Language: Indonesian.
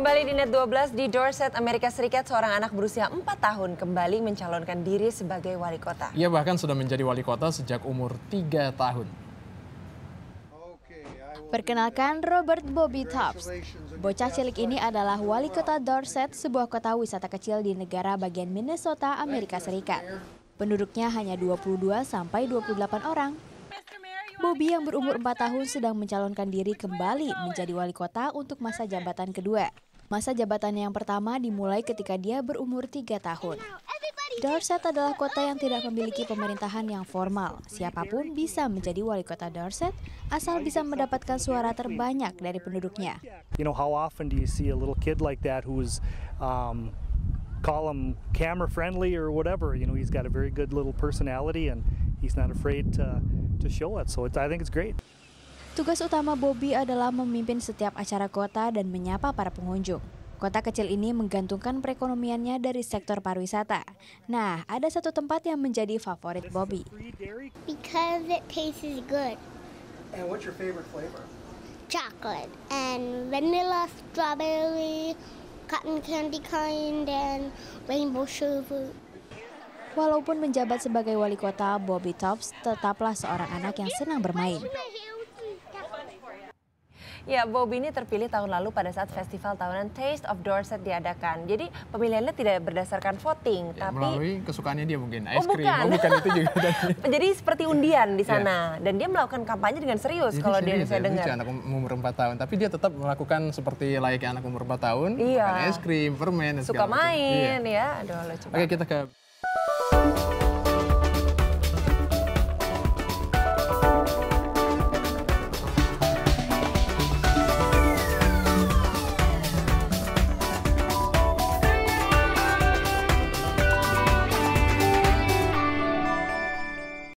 Kembali di Net 12 di Dorset, Amerika Serikat, seorang anak berusia 4 tahun kembali mencalonkan diri sebagai wali kota. Ia bahkan sudah menjadi wali kota sejak umur 3 tahun. Perkenalkan Robert Bobby Tops. Bocah cilik ini adalah wali kota Dorset, sebuah kota wisata kecil di negara bagian Minnesota, Amerika Serikat. Penduduknya hanya 22 sampai 28 orang. Bobby yang berumur 4 tahun sedang mencalonkan diri kembali menjadi wali kota untuk masa jabatan kedua. Masa jabatan yang pertama dimulai ketika dia berumur 3 tahun. Dorset adalah kota yang tidak memiliki pemerintahan yang formal. Siapapun bisa menjadi wali kota Dorset asal bisa mendapatkan suara terbanyak dari penduduknya. You know, how often do you see a little kid like that who's call him camera friendly or whatever? You know, he's got a very good little personality and he's not afraid to show it. So I think it's great. Tugas utama Bobby adalah memimpin setiap acara kota dan menyapa para pengunjung. Kota kecil ini menggantungkan perekonomiannya dari sektor pariwisata. Nah, ada satu tempat yang menjadi favorit Bobby. Because it tastes good. And what's your favorite flavor? Chocolate and vanilla, strawberry, cotton candy kind, and rainbow sugar. Walaupun menjabat sebagai wali kota, Bobby Tops tetaplah seorang anak yang senang bermain. Ya, Bobby ini terpilih tahun lalu pada saat festival tahunan Taste of Dorset diadakan. Jadi pemilihannya tidak berdasarkan voting, Ya, tapi melalui kesukaannya dia mungkin, es krim. bukan. Oh, bukan itu juga. Jadi seperti undian di sana. Dan dia melakukan kampanye dengan serius kalau dia saya dengar. Anak umur 4 tahun, tapi dia tetap melakukan seperti layaknya anak umur 4 tahun. Iya. Makan es krim, permen, dan Suka segala macam. main Iya. ya. Aduh, lucu Oke, kita ke